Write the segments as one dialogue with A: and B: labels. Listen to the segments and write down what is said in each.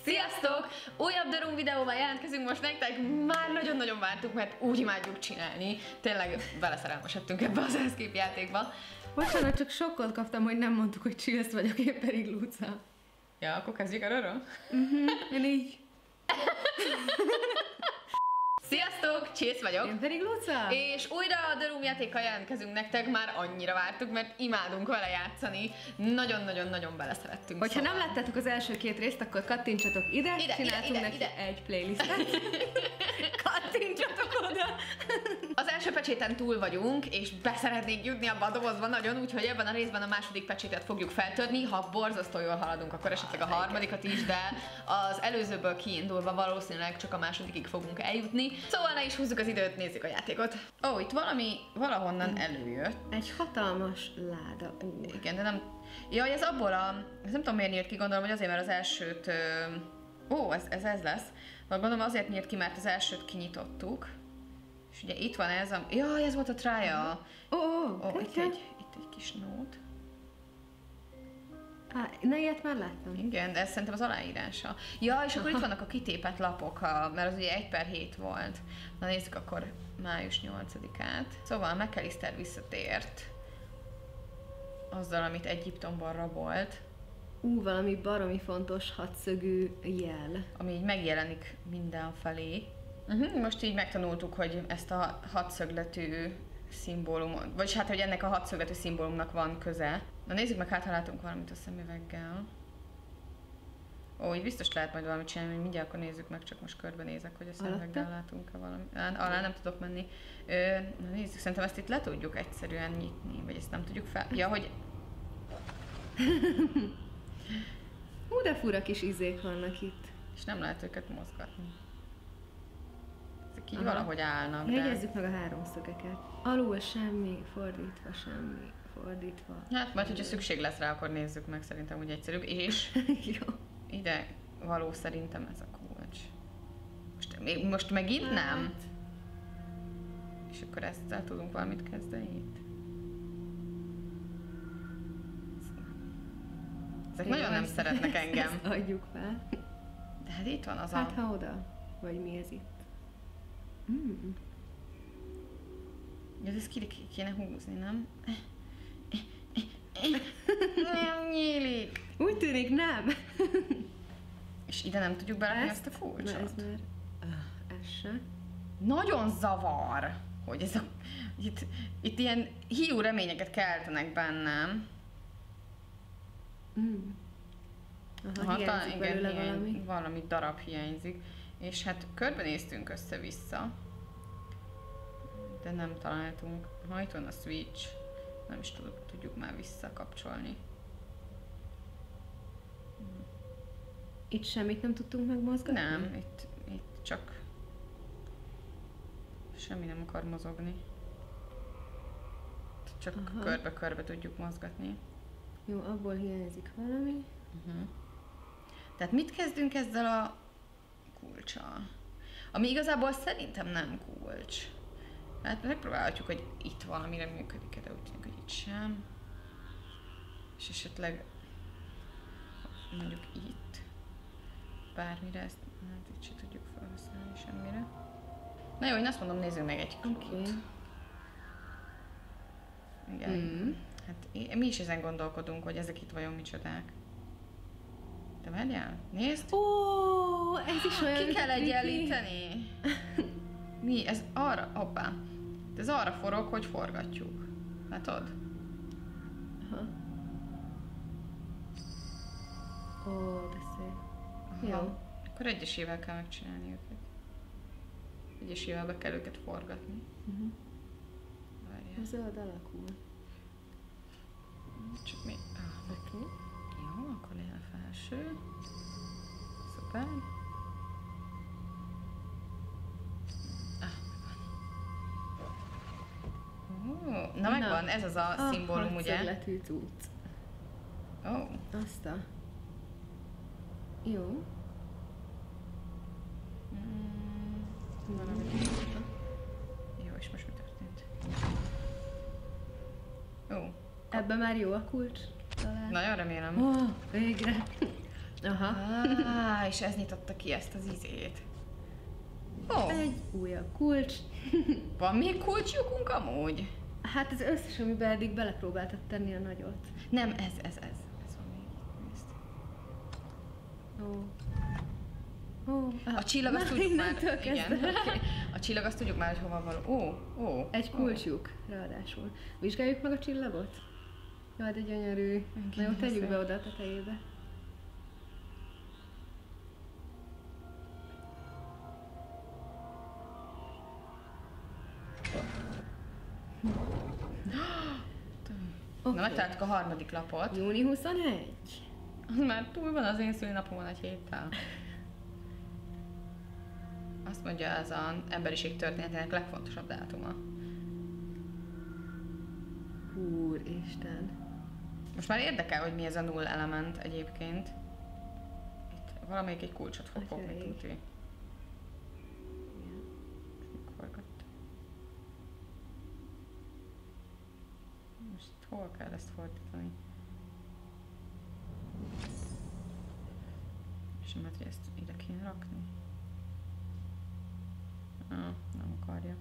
A: Sziasztok! Újabb The Room videóval jelentkezünk most nektek. Már nagyon-nagyon vártuk, mert úgy imádjuk csinálni. Tényleg beleszerelmesedtünk ebbe az Escape játékba.
B: Bocsánat, csak sokkot kaptam, hogy nem mondtuk, hogy Chills vagyok, én pedig Luca.
A: Ja, akkor kezdjük arra?
B: Én így.
A: Sziasztok! Chills vagyok.
B: Én pedig Luca.
A: És újra a The Room játékkal jelentkezünk nektek, már annyira vártuk, mert imádunk vele játszani. Nagyon-nagyon-nagyon beleszerettünk.
B: Hogyha nem láttátok az első két részt, akkor kattintsatok ide, csináltunk neki egy playlistet. Kattintsatok oda!
A: Az első pecséten túl vagyunk, és beszeretnénk jutni abba a dobozba nagyon, úgyhogy ebben a részben a második pecsétet fogjuk feltörni. Ha borzasztó jól haladunk, akkor esetleg a harmadikat is, de az előzőből kiindulva valószínűleg csak a másodikig fogunk eljutni. Szóval ne is húzzuk az időt, nézzük a játékot. Ó, itt valami valahonnan előjött.
B: Egy hatalmas láda.
A: Igen, de nem... Jaj, ez abból a... Ez nem tudom miért nyílt ki, gondolom, hogy azért, mert az elsőt... Ó, ez lesz. Gondolom azért nyílt ki, mert az elsőt kinyitottuk. És ugye itt van ez a... Jaj, ez volt a trial. Ó, itt egy kis nót.
B: Na, ilyet már láttam.
A: Igen, de ez szerintem az aláírása. Ja, és akkor itt vannak a kitépett lapok, mert az ugye 1/7 volt. Na nézzük akkor május 8-át. Szóval McAllister visszatért azzal, amit Egyiptomban rabolt.
B: Valami baromi fontos hatszögű jel.
A: Ami így megjelenik mindenfelé. Most így megtanultuk, hogy ezt a hatszögletű szimbólumot, vagyis hát, hogy ennek a hatszögletű szimbólumnak van köze. Na nézzük meg, hát ha látunk valamit a szemüveggel. Ó, így biztos lehet majd valamit csinálni, hogy mindjárt akkor nézzük meg, csak most körbenézek, hogy a szemüveggel látunk-e valamit. Alá nem tudok menni. Na nézzük, szerintem ezt itt le tudjuk egyszerűen nyitni, vagy ezt nem tudjuk fel... Ja, hogy...
B: De fura kis izék vannak itt.
A: És nem lehet őket mozgatni. Ezek így valahogy állnak, de...
B: Jegyezzük meg a háromszögeket. Alul semmi, fordítva semmi, fordítva.
A: Hát majd, hogyha szükség lesz rá, akkor nézzük meg, szerintem úgy egyszerűbb. És
B: jó.
A: Ide való szerintem ez a kulcs. Most megint nem? És akkor ezzel tudunk valamit kezdeni itt? Ezek nagyon nem szeretnek engem.
B: Ezt adjuk fel.
A: De hát itt van az
B: Hát ha oda, vagy mi ez itt?
A: Ja, ezt kéne húzni, nem? Nem nyílik.
B: Úgy tűnik, nem.
A: És ide nem tudjuk berakni ezt a kulcsot?
B: Na ez már... ez se.
A: Nagyon zavar, hogy ez a... Itt ilyen hiú reményeket keltenek bennem.
B: Aha, hiányzik belőle valami.
A: Valami darab hiányzik. És hát körbenéztünk össze-vissza. De nem találtunk. Ha itt van a switch, nem is tudjuk már visszakapcsolni.
B: Itt semmit nem tudtunk megmozgatni?
A: Nem, itt csak semmi nem akar mozogni. Csak körbe-körbe tudjuk mozgatni.
B: Jó, abból hiányzik valami.
A: Tehát mit kezdünk ezzel a kulccsal? Ami igazából szerintem nem kulcs. Hát megpróbálhatjuk, hogy itt valamire működik, de úgy tűnik, hogy itt sem. És esetleg mondjuk itt bármire ezt, hát itt se tudjuk felhasználni semmire. Na jó, én azt mondom, nézzünk meg egy klubot.
B: Okay.
A: Igen. Hát mi is ezen gondolkodunk, hogy ezek itt vajon micsodák. Te várjál, nézd!
B: Ó, ez is olyan...
A: Ki kell egyenlíteni? Mi? Ez arra... Hoppá. Ez arra forog, hogy forgatjuk. Látod?
B: Aha. Ó, de szép. Jó.
A: Akkor egyesével kell megcsinálni őket. Egyesével be kell őket forgatni. Várjál.
B: Zöld alakul.
A: Csak mi?
B: Oké.
A: Jó, akkor legyen a felső. Szuper. Na megvan, ez az a szimbólum, ugye?
B: Hatszögletű cucc.
A: Ó.
B: Azt a... Jó.
A: Jó, és most mi történt? Ó.
B: Ebben már jó a kulcs? Talán.
A: Nagyon remélem.
B: Ó, végre. Aha.
A: És ez nyitotta ki ezt az izét.
B: Egy újabb kulcs.
A: Van még kulcslyukunk amúgy?
B: Hát ez összes, amiben eddig belepróbáltad tenni a nagyot.
A: Nem, ez van még itt, nézd. A csillag azt tudjuk már, igen. A csillag azt tudjuk már, hogy hova való.
B: Egy kulcsjuk, ráadásul. Vizsgáljuk meg a csillagot? Jaj, de gyönyörű. Na jó, tegyük be oda a tetejébe.
A: Na, megtaláltuk a harmadik lapot.
B: Júni 21.
A: Az már túl van az én szülinapomon egy héttel. Azt mondja, ez az emberiség történetének legfontosabb dátuma.
B: Úristen.
A: Most már érdekel, hogy mi ez a null element egyébként. Itt valamelyik egy kulcsot fog fogni, tuti. Most hol kell ezt fordítani? És nem, hogy ezt ide kéne rakni? Nem akarja.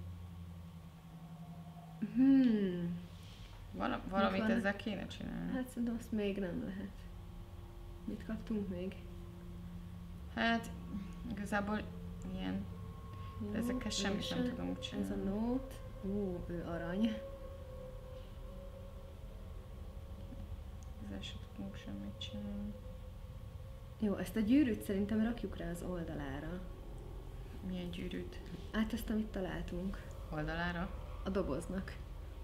A: Valamit ezzel kéne csinálni.
B: Hát szerintem azt még nem lehet. Mit kaptunk még?
A: Hát, igazából ilyen. De ezekkel semmit nem tudunk csinálni.
B: Ez a note. Ő arany.
A: Ezzel sem tudunk semmit csinálni.
B: Jó, ezt a gyűrűt szerintem rakjuk rá az oldalára.
A: Milyen gyűrűt?
B: Hát ezt, amit találtunk.
A: Oldalára?
B: A doboznak.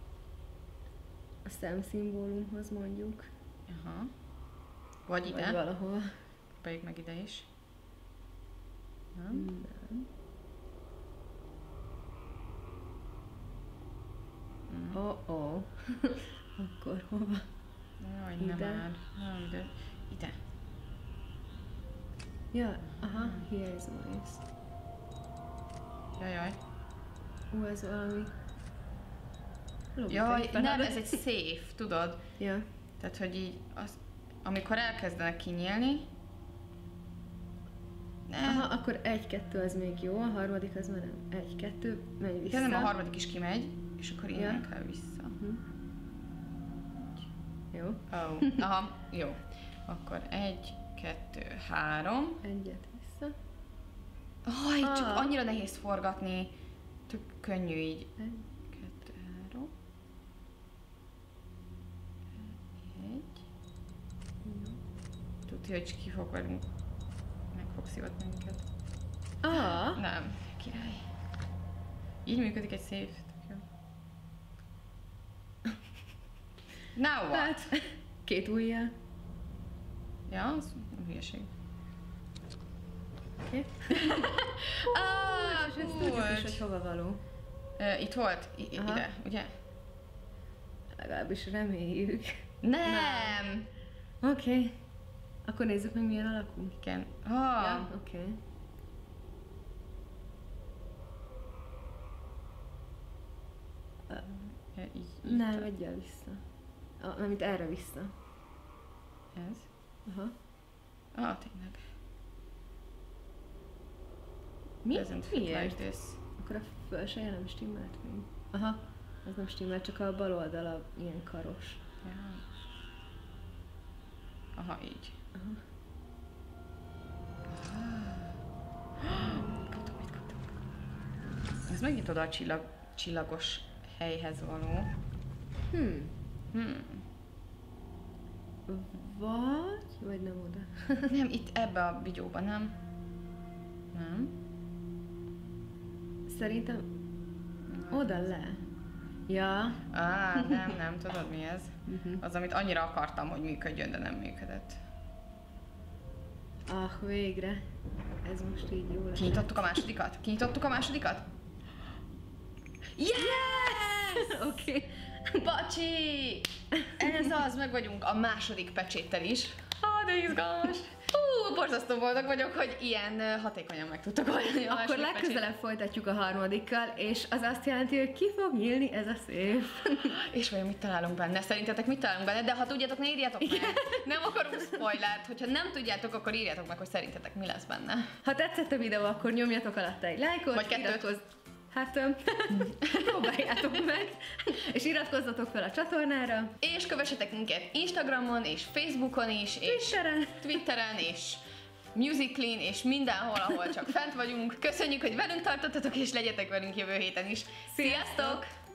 B: A szemszimbólumhoz mondjuk.
A: Aha. Vagy ide?
B: Vagy valahol.
A: Próbáljuk meg ide is.
B: Nem. Akkor hova?
A: Jaj, nem már. Nem, ide.
B: Ja, aha, here is nice.
A: Jaj.
B: Ez valami...
A: Jaj, nem, ez egy safe, tudod?
B: Ja.
A: Tehát, hogy így, amikor elkezdenek kinyílni...
B: Aha, akkor 1-2 az még jó, a harmadik az már nem. 1-2, megy vissza.
A: De nem, a harmadik is kimegy, és akkor innen kell vissza.
B: Jó.
A: Aha, jó. Akkor 1, 2, 3.
B: Egyet vissza.
A: Csak annyira nehéz forgatni. Tök könnyű így. 1, 2, 3. 1. Tudja, hogy ki fog velünk. Meg fog szivatni minket. Nem, király. Így működik egy safe. Tök jó. Now what?
B: Hát, 2 ujjal.
A: Ja, az hülyeség.
B: Oké. És ezt tudjuk is, hogy hova való.
A: Itt volt? Ide, ugye?
B: Legalábbis reméljük.
A: Nem!
B: Oké. Akkor nézzük meg, milyen alakú.
A: Igen.
B: Ja, oké.
A: Így.
B: Nem, egyel vissza. Amit erre vissza.
A: Ez?
B: Aha.
A: Tényleg.
B: Miért?
A: Like this.
B: Akkor a felsője nem stimmelt még. Aha, az nem stimmelt, csak a bal oldala ilyen karos.
A: Ja. Aha, így.
B: Aha.
A: Kaptam. Ez megint oda a csillagos helyhez való.
B: Vagy nem oda?
A: Nem, itt ebbe a bigyóba, nem? Nem?
B: Szerintem oda le. Ja.
A: Nem, tudod mi ez? Az, amit annyira akartam, hogy működjön, de nem működött.
B: Végre. Ez most így jó lesz.
A: Kinyitottuk a másodikat? Yes!
B: Oké.
A: Bacsi! Ez az, meg vagyunk a második pecséttel is. De izgalmas! borzasztó boldog vagyok, hogy ilyen hatékonyan meg tudtok oldani.
B: Akkor legközelebb folytatjuk a harmadikkal, és az azt jelenti, hogy ki fog nyílni ez a szép.
A: És vajon mit találunk benne? Szerintetek mit találunk benne? De ha tudjátok, ne írjátok meg. Nem akarunk spoilert. Hogyha nem tudjátok, akkor írjátok meg, hogy szerintetek mi lesz benne.
B: Ha tetszett a videó, akkor nyomjatok alatta egy lájkot.
A: Vagy kettőt.
B: Hát, próbáljátok meg, és iratkozzatok fel a csatornára.
A: És kövessetek minket Instagramon, és Facebookon is, és Twitteren, és Musical.ly, és mindenhol, ahol csak fent vagyunk. Köszönjük, hogy velünk tartottatok, és legyetek velünk jövő héten is. Sziasztok!